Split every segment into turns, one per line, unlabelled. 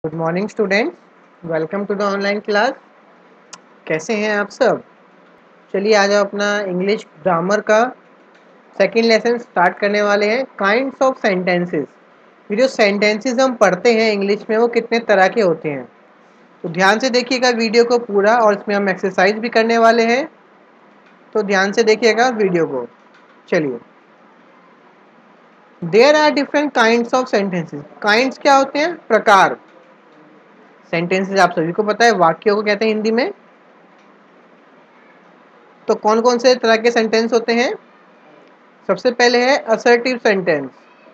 Good morning students, welcome to the online class. कैसे हैं आप सब? चलिए आज हम अपना इंग्लिश ग्रामर का सेकंड लेसन स्टार्ट करने वाले हैं। Kinds of sentences. ये जो सेंटेंसेस हम पढ़ते हैं इंग्लिश में वो कितने तरह के होते हैं, तो ध्यान से देखिएगा वीडियो को पूरा, और इसमें हम एक्सरसाइज भी करने वाले हैं, तो ध्यान से देखिएगा वीडियो को। चलिए, there are different kinds of sentences. Kinds क्या होते हैं? प्रकार। सेंटेंसेस आप सभी को पता है, वाक्यों को कहते हैं हिंदी में। तो कौन कौन से तरह के सेंटेंस होते हैं? सबसे पहले है assertive sentence.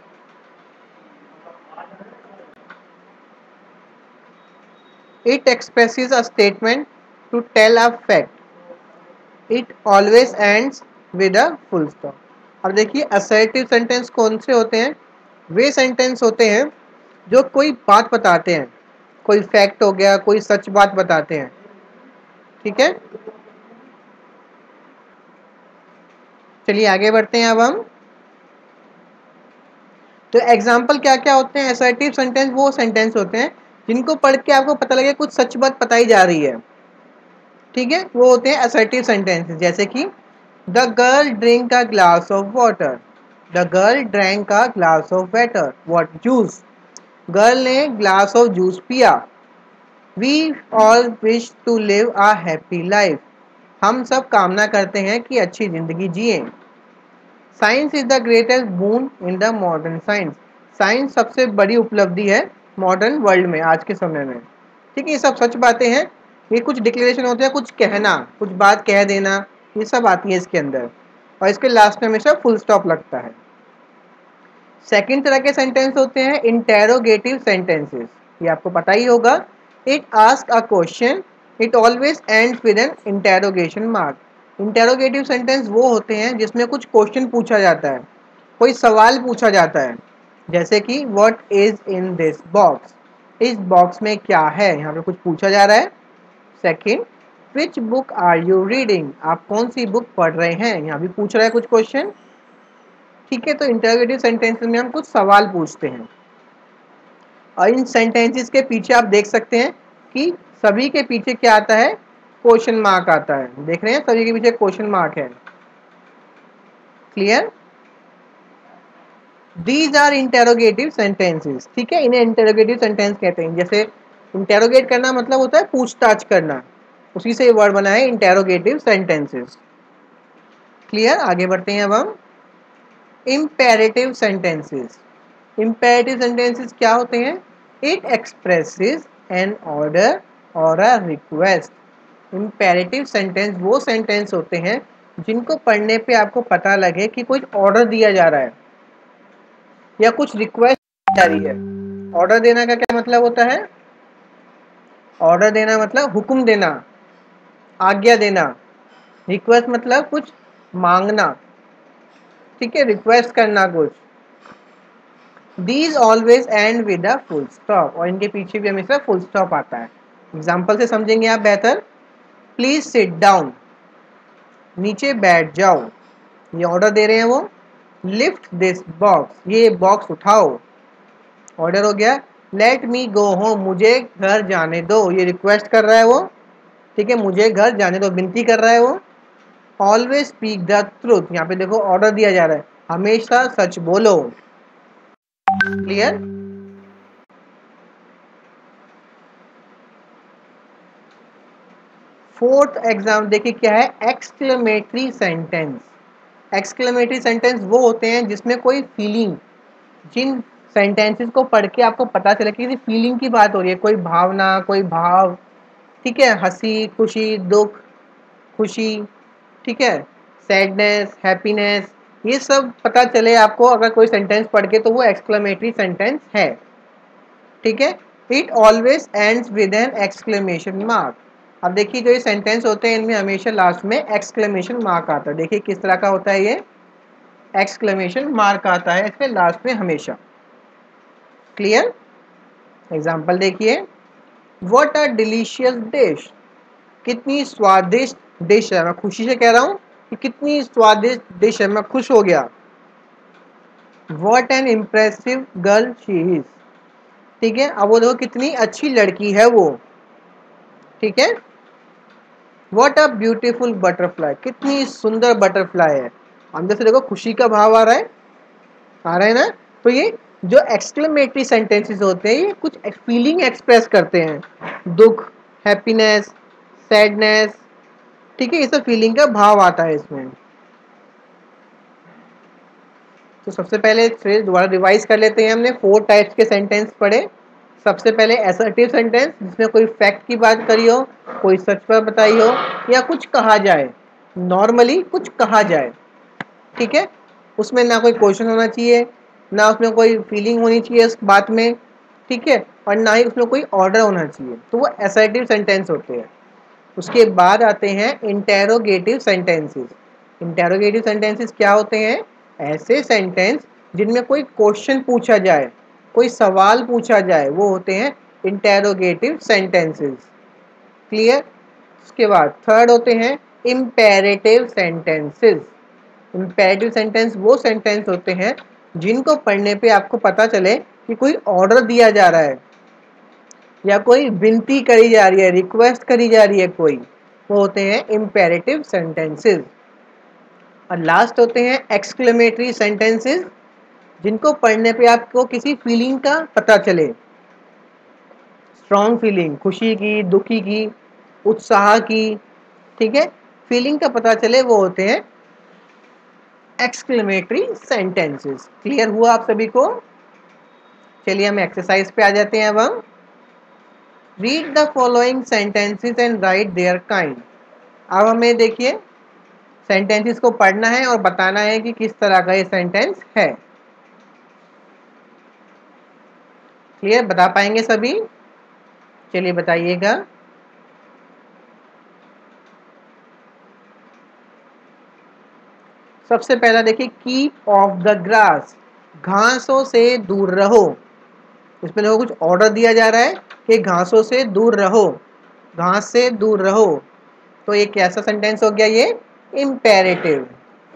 It expresses a statement to tell a fact. It always ends with a full stop. अब देखिए, असर्टिव सेंटेंस कौन से होते हैं? वे सेंटेंस होते हैं जो कोई बात बताते हैं, कोई फैक्ट हो गया, कोई सच बात बताते हैं। ठीक है, चलिए आगे बढ़ते हैं अब हम। तो एग्जाम्पल क्या क्या होते हैं? असर्टिव सेंटेंस वो सेंटेंस होते हैं जिनको पढ़ के आपको पता लगे कुछ सच बात बताई जा रही है। ठीक है, वो होते हैं असर्टिव सेंटेंसेस। जैसे कि the girl drink a glass of water. The girl drank a glass of water. What? Juice. Girl ने ग्लास ऑफ जूस पिया। We all wish to live a happy life. हम सब कामना करते हैं कि अच्छी जिंदगी जिए। Science is the greatest boon in the modern science. साइंस सबसे बड़ी उपलब्धि है मॉडर्न वर्ल्ड में, आज के समय में। ठीक है, ये सब सच बातें हैं। ये कुछ डिक्लेरेशन होते हैं, कुछ कहना, कुछ बात कह देना, ये सब आती है इसके अंदर, और इसके लास्ट में हमेशा फुल स्टॉप लगता है। सेकंड तरह के सेंटेंस होते हैं इंटेरोगेटिव सेंटेंसेस। ये आपको पता ही होगा। It ask a question, it always ends with an interrogation mark. Interrogative sentence वो होते हैं जिसमें कुछ क्वेश्चन पूछा जाता है, कोई सवाल पूछा जाता है। जैसे कि what is in this box. इस बॉक्स में क्या है, यहाँ पे कुछ पूछा जा रहा है। Second, which book are you reading. आप कौन सी बुक पढ़ रहे हैं, यहाँ भी पूछ रहा है कुछ क्वेश्चन। ठीक है, तो इंटरोगेटिव सेंटेंसेस में हम कुछ सवाल पूछते हैं, और इन सेंटेंसेस के पीछे आप देख सकते हैं कि सभी के पीछे क्या आता है? क्वेश्चन मार्क आता है। देख रहे हैं, सभी के पीछे क्वेश्चन मार्क है। Clear? These are interrogative sentences. ठीक है, इन्हें इंटेरोगेटिव सेंटेंस कहते हैं। जैसे इंटेरोगेट करना मतलब होता है पूछताछ करना, उसी से ये वर्ड बना है इंटेरोगेटिव सेंटेंसेस। क्लियर? आगे बढ़ते हैं अब हम। Imperative sentences. इम्पेरेटिव सेंटेंसेस क्या होते हैं? इट एक्सप्रेसेस एन ऑर्डर और अ रिक्वेस्ट। इम्पेरेटिव सेंटेंस वो सेंटेंस होते हैं जिनको पढ़ने पे आपको पता लगे कि कुछ ऑर्डर दिया जा रहा है या कुछ रिक्वेस्ट जा रही है। ऑर्डर देना का क्या मतलब होता है? ऑर्डर देना मतलब हुक्म देना, आज्ञा देना। रिक्वेस्ट मतलब कुछ मांगना। ठीक है, रिक्वेस्ट करना कुछ। These always end with a full stop, और इनके पीछे भी हमेशा फुल स्टॉप आता है। एग्जाम्पल से समझेंगे आप बेहतर। Please sit down. नीचे बैठ जाओ, ये ऑर्डर दे रहे हैं वो। Lift this box. ये बॉक्स उठाओ, ऑर्डर हो गया। Let me go home. मुझे घर जाने दो, ये रिक्वेस्ट कर रहा है वो। ठीक है, मुझे घर जाने दो, विनती कर रहा है वो। Always speak the truth. यहाँ पे देखो ऑर्डर दिया जा रहा है, हमेशा सच बोलो। क्लियर? फोर्थ एग्जाम देखिए क्या है? Exclamatory sentence. एक्सक्लेमेटरी सेंटेंस वो होते हैं जिसमें कोई फीलिंग, जिन सेंटेंसेस को पढ़ के आपको पता चले कि किसी फीलिंग की बात हो रही है, कोई भावना, कोई भाव। ठीक है, हंसी, खुशी, दुख, खुशी। ठीक है, सैडनेस, हैप्पीनेस, ये सब पता चले आपको अगर कोई सेंटेंस पढ़ के, तो वो एक्सक्लेमेटरी सेंटेंस है। ठीक है, it always ends with an exclamation mark. अब देखिए, जो ये सेंटेंस होते हैं इनमें हमेशा लास्ट में एक्सक्लेमेशन मार्क आता है। देखिए किस तरह का होता है ये, एक्सक्लेमेशन मार्क आता है इसके लास्ट में हमेशा। क्लियर? एग्जाम्पल देखिए, व्हाट अ डिलीशियस डिश। कितनी स्वादिष्ट डिश है। मैं खुशी से कह रहा हूँ कि कितनी स्वादिष्ट डिश है, मैं खुश हो गया। What an impressive girl she is. ठीक है, अब वो देखो कितनी अच्छी लड़की है वो, ठीक है। व्हाट अ ब्यूटीफुल बटरफ्लाई, कितनी सुंदर बटरफ्लाई है। अंदर से देखो खुशी का भाव आ रहा है, आ रहा है ना। तो ये जो एक्सक्लेमेटरी सेंटेंसेस होते हैं, ये कुछ फीलिंग एक्सप्रेस करते हैं, दुख, हैप्पीनेस, सैडनेस, ठीक है, ये सब फीलिंग का भाव आता है इसमें। तो सबसे पहले फिर दोबारा रिवाइज कर लेते हैं। हमने 4 टाइप्स के सेंटेंस पढ़े। सबसे पहले असर्टिव सेंटेंस, जिसमें कोई फैक्ट की बात करी हो, कोई सच पर बताई हो, या कुछ कहा जाए, नॉर्मली कुछ कहा जाए, ठीक है। उसमें ना कोई क्वेश्चन होना चाहिए, ना उसमें कोई फीलिंग होनी चाहिए उस बात में, ठीक है, और ना ही उसमें कोई ऑर्डर होना चाहिए। तो वो असर्टिव सेंटेंस होते हैं। उसके बाद आते हैं इंटेरोगेटिव सेंटेंसेस। इंटेरोगेटिव सेंटेंसेस क्या होते हैं? ऐसे सेंटेंस जिनमें कोई क्वेश्चन पूछा जाए, कोई सवाल पूछा जाए, वो होते हैं इंटेरोगेटिव सेंटेंसेस। क्लियर? उसके बाद थर्ड होते हैं इम्पेरेटिव सेंटेंसेस। इम्पेरेटिव सेंटेंस वो सेंटेंस होते हैं जिनको पढ़ने पे आपको पता चले कि कोई ऑर्डर दिया जा रहा है या कोई विनती करी जा रही है, रिक्वेस्ट करी जा रही है कोई, वो होते हैं इम्पेरेटिव सेंटेंसेस। और लास्ट होते हैं एक्सक्लेमेटरी सेंटेंसेस, जिनको पढ़ने पे आपको किसी फीलिंग का पता चले, स्ट्रॉन्ग फीलिंग, खुशी की, दुखी की, उत्साह की, ठीक है, फीलिंग का पता चले, वो होते हैं एक्सक्लेमेटरी सेंटेंसेस। क्लियर हुआ आप सभी को? चलिए हम एक्सरसाइज पे आ जाते हैं। अब हम read the following sentences and write their kind. अब हमें देखिए सेंटेंसेस को पढ़ना है और बताना है कि किस तरह का ये सेंटेंस है। क्लियर? बता पाएंगे सभी? चलिए बताइएगा। सबसे पहला देखिए, कीप ऑफ द ग्रास, घासों से दूर रहो। इसमें देखो कुछ ऑर्डर दिया जा रहा है कि घासों से दूर रहो, घास से दूर रहो। तो ये कैसा सेंटेंस हो गया? ये इम्पेरेटिव।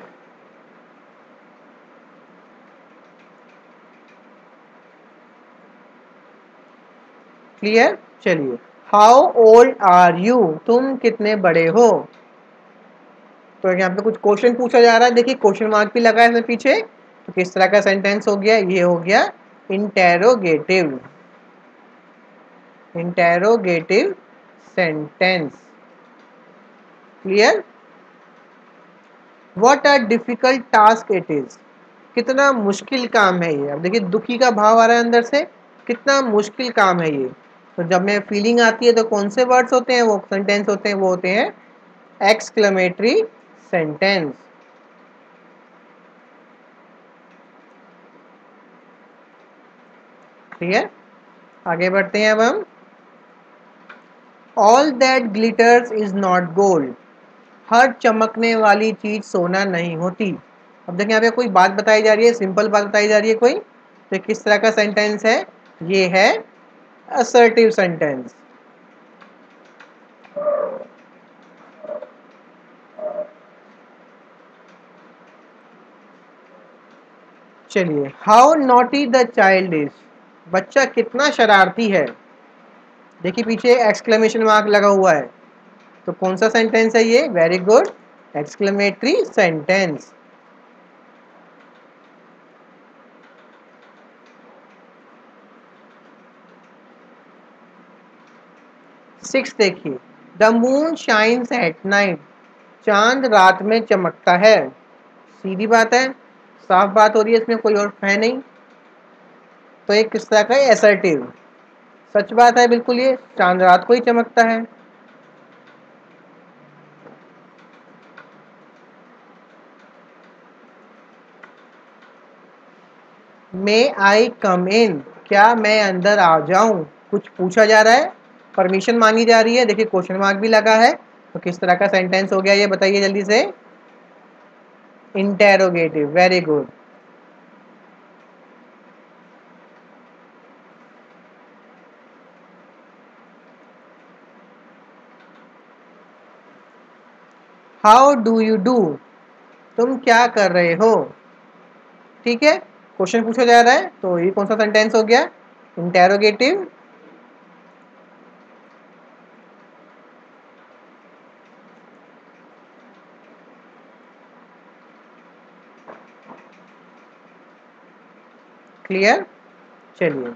क्लियर? चलिए, हाउ ओल्ड आर यू, तुम कितने बड़े हो। तो यहाँ पे कुछ क्वेश्चन पूछा जा रहा है, देखिए क्वेश्चन मार्क भी लगा है इसमें पीछे। तो किस तरह का सेंटेंस हो गया? ये हो गया interrogative, interrogative sentence. Clear? What a difficult task it is, कितना मुश्किल काम है ये। अब देखिए दुखी का भाव आ रहा है अंदर से, कितना मुश्किल काम है ये। तो जब में फीलिंग आती है तो कौन से वर्ड्स होते हैं, वो सेंटेंस होते हैं, वो होते हैं एक्सक्लेमेटरी सेंटेंस। क्लियर? आगे बढ़ते हैं अब हम। All that glitters is not gold, हर चमकने वाली चीज सोना नहीं होती। अब देखिए यहाँ पे कोई बात बताई जा रही है, सिंपल बात बताई जा रही है कोई। तो किस तरह का सेंटेंस है? ये है असर्टिव सेंटेंस। चलिए, how naughty the child is, बच्चा कितना शरारती है। देखिए पीछे एक्सक्लेमेशन मार्क लगा हुआ है, तो कौन सा सेंटेंस है ये? Very good, exclamatory sentence. 6 देखिए, the moon shines at night, चांद रात में चमकता है। सीधी बात है, साफ बात हो रही है, इसमें कोई और है नहीं। तो एक किस तरह का है? असर्टिव, सच बात है बिल्कुल, ये चांद रात को ही चमकता है। मे आई कम इन, क्या मैं अंदर आ जाऊं, कुछ पूछा जा रहा है, परमिशन मांगी जा रही है। देखिए क्वेश्चन मार्क भी लगा है। तो किस तरह का सेंटेंस हो गया ये बताइए जल्दी से? Interrogative, very good. How do you do, तुम क्या कर रहे हो। ठीक है, क्वेश्चन पूछा जा रहा है, तो ये कौन सा सेंटेंस हो गया? Interrogative, clear. चलिए,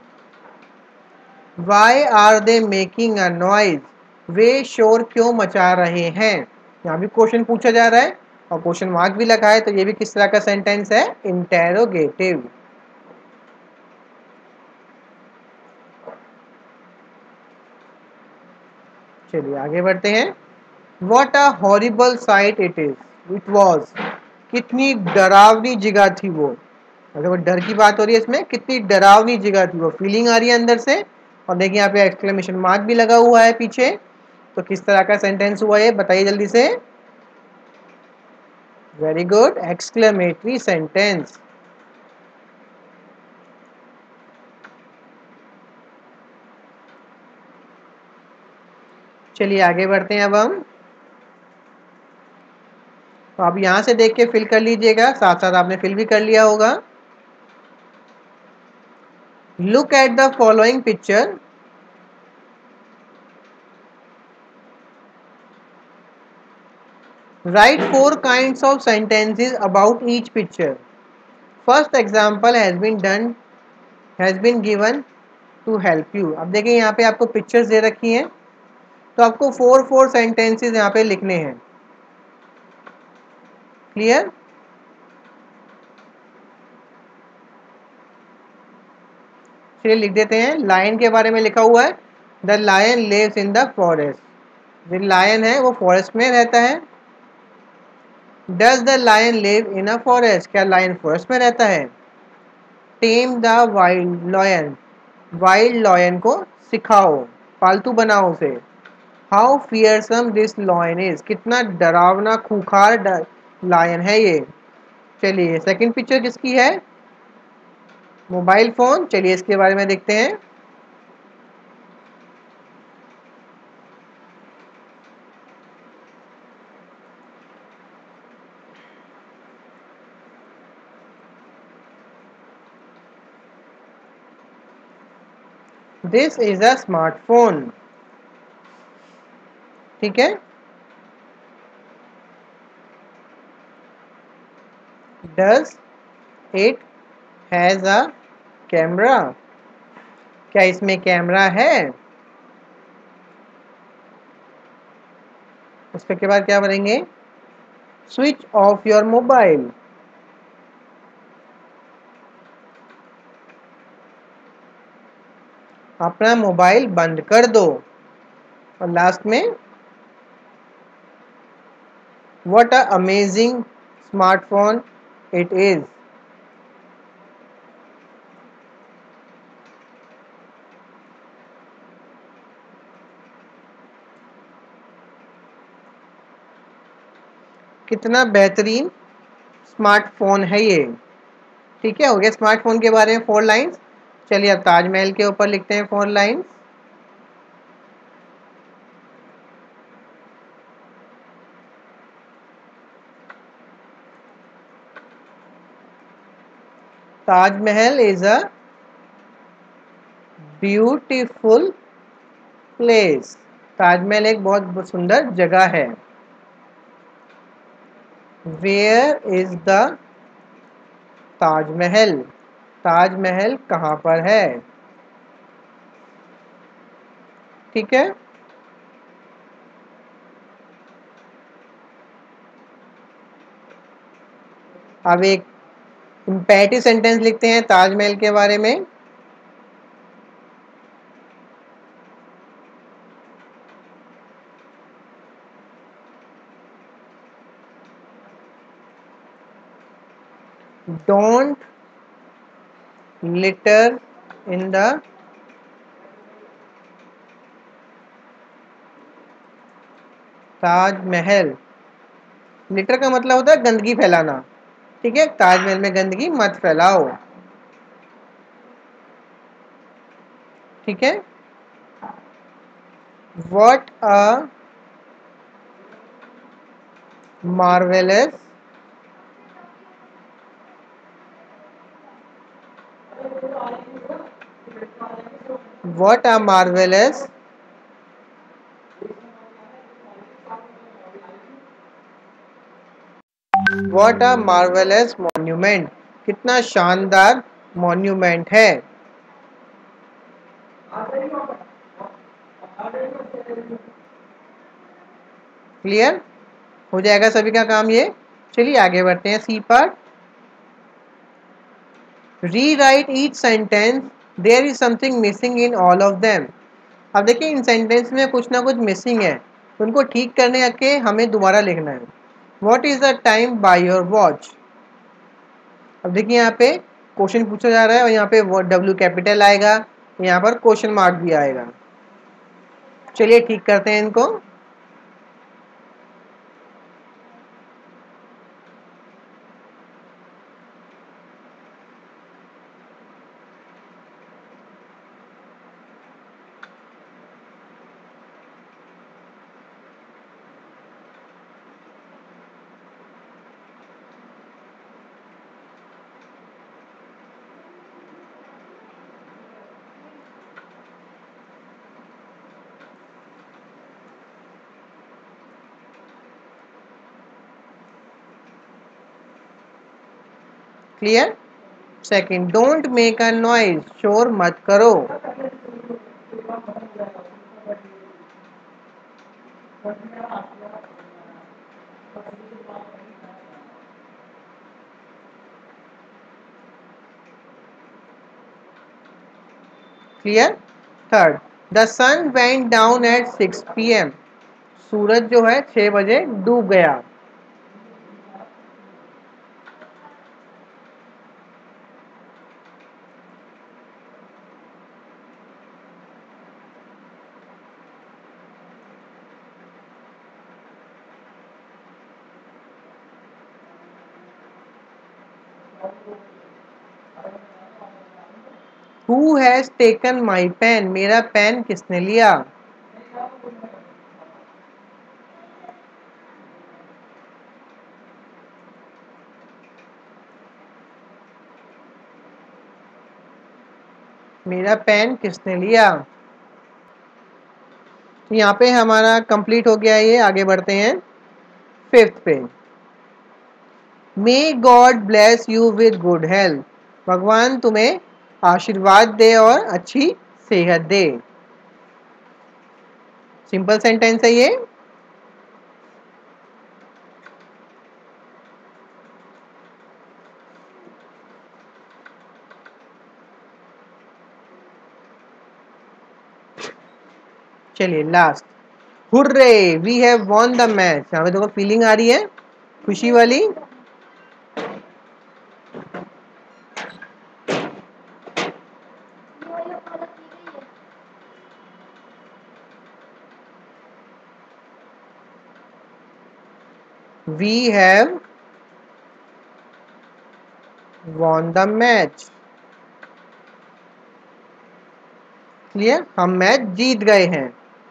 why are they making a noise, वे शोर क्यों मचा रहे हैं। यहाँ भी क्वेश्चन पूछा जा रहा है और क्वेश्चन मार्क भी लगा है, तो ये भी किस तरह का सेंटेंस है, इंटेरोगेटिव। चलिए आगे बढ़ते हैं। What a horrible sight it is, it was, कितनी डरावनी जगह थी वो। अगर वो डर की बात हो रही है इसमें, कितनी डरावनी जगह थी वो, फीलिंग आ रही है अंदर से। और देखिए यहाँ पे एक्सक्लेमेशन मार्क भी लगा हुआ है पीछे। तो किस तरह का सेंटेंस हुआ ये, बताइए जल्दी से। Very good, exclamatory sentence. चलिए आगे बढ़ते हैं अब हम। तो आप यहां से देख के फिल कर लीजिएगा, साथ साथ आपने फिल भी कर लिया होगा। Look at the following picture, write 4 kinds of sentences about each picture. First example has been given to help you. अब देखिए यहाँ पे आपको पिक्चर्स दे रखी हैं, तो आपको 4 सेंटेंसेस यहाँ पे लिखने हैं। क्लियर। चलिए लिख देते हैं। लायन के बारे में लिखा हुआ है, the lion lives in the forest. जो लायन है वो फॉरेस्ट में रहता है। Does the lion live in a forest, क्या लायन फॉरेस्ट में रहता है। टेम द वाइल्ड लॉयन को सिखाओ, पालतू बनाओ उसे। How fearsome this lion is, कितना डरावना खूंखार लायन है ये। चलिए सेकंड पिक्चर किसकी है, मोबाइल फोन। चलिए इसके बारे में देखते हैं। दिस इज अ स्मार्टफोन, ठीक है। Does it has a camera, क्या इसमें कैमरा है। उसके बाद क्या बोलेंगे, स्विच ऑफ योर मोबाइल, अपना मोबाइल बंद कर दो। और लास्ट में, what a amazing smartphone it is, कितना बेहतरीन स्मार्टफोन है ये। ठीक है, हो गया स्मार्टफोन के बारे में 4 लाइन्स। चलिए अब ताजमहल के ऊपर लिखते हैं 4 lines. Taj Mahal is a beautiful place, Taj Mahal एक बहुत सुंदर जगह है। Where is the Taj Mahal, Taj Mahal कहाँ पर है। ठीक है, अब एक इम्पेरेटिव सेंटेंस लिखते हैं ताजमहल के बारे में। Don't litter in the Taj Mahal. Litter का मतलब होता है गंदगी फैलाना, ठीक है, ताजमहल में गंदगी मत फैलाओ। ठीक है, what a marvelous What a marvelous monument. कितना शानदार मॉन्यूमेंट है. क्लियर हो जाएगा सभी का काम ये. चलिए आगे बढ़ते हैं. C part. Rewrite each sentence. There is something missing in all of them. अब देखिए इन सेंटेंस में कुछ ना कुछ मिसिंग है, उनको ठीक करने के हमें दोबारा लिखना है. What is the time by your watch. अब देखिए यहाँ पे क्वेश्चन पूछा जा रहा है और यहाँ पे W कैपिटल आएगा, यहाँ पर क्वेश्चन मार्क भी आएगा. चलिए ठीक करते हैं इनको. Clear. Second, don't make a noise. शोर मत करो. Clear. Third, the sun went down at 6 PM. सूरज जो है 6 बजे डूब गया. Who has taken my pen? मेरा पेन किसने लिया. मेरा पेन किसने लिया. यहाँ पे हमारा कंप्लीट हो गया ये. आगे बढ़ते हैं फिफ्थ पे. May God bless you with good health. भगवान तुम्हें आशीर्वाद दे और अच्छी सेहत दे. सिंपल सेंटेंस है ये. चलिए last. Hurray we have won the match. यहाँ पे देखो फीलिंग आ रही है खुशी वाली. We have won the match. Clear. हम मैच जीत गए हैं.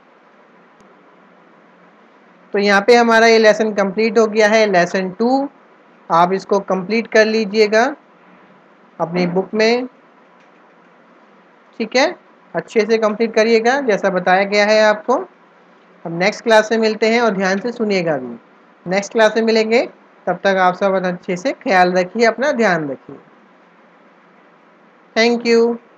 तो यहाँ पे हमारा ये लेसन कंप्लीट हो गया है. लेसन 2 आप इसको कंप्लीट कर लीजिएगा अपनी बुक में. ठीक है, अच्छे से कंप्लीट करिएगा जैसा बताया गया है आपको. अब नेक्स्ट क्लास में मिलते हैं और ध्यान से सुनिएगा भी. नेक्स्ट क्लास में मिलेंगे. तब तक आप सब अच्छे से ख्याल रखिए, अपना ध्यान रखिए. Thank you.